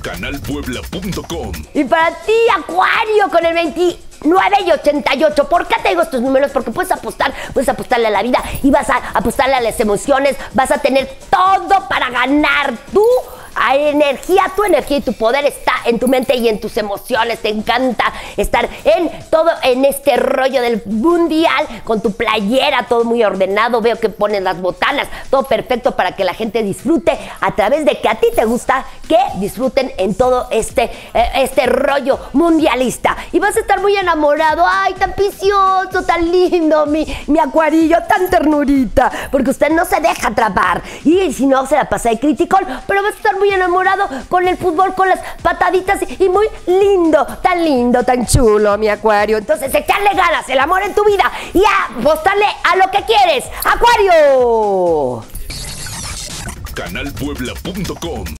canalpuebla.com. Y para ti, Acuario, con el 29 y 88. ¿Por qué te digo estos números? Porque puedes apostarle a la vida y vas a apostarle a las emociones. Vas a tener todo para ganar. Tu energía y tu poder está en tu mente y en tus emociones. Te encanta estar en este rollo del mundial, con tu playera, todo muy ordenado. Veo que pones las botanas, todo perfecto para que la gente disfrute a través de que a ti te gusta que disfruten en todo este rollo mundialista. Y vas a estar muy enamorado. Ay, tan precioso, tan lindo, mi acuarillo, tan ternurita, porque usted no se deja atrapar. Y si no, se la pasa de crítico, pero vas a estar muy enamorado con el fútbol, con las pataditas y muy lindo, tan chulo, mi Acuario. Entonces, echarle ganas, el amor en tu vida y apostarle a lo que quieres. ¡Acuario! canalpuebla.com